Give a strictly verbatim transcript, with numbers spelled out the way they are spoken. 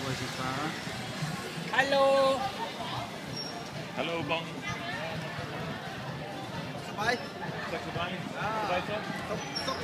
wazifa. Halo. Hallo Bong. Bye. Zeg erbij. Erbij toch? Stop, stop.